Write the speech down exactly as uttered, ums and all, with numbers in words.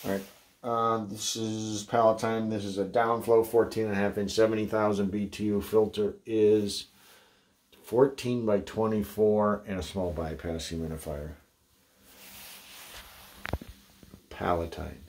All right. Uh, this is palatine. This is a downflow fourteen and a half inch, seventy thousand B T U. Filter is fourteen by twenty-four and a small bypass humidifier. Palatine.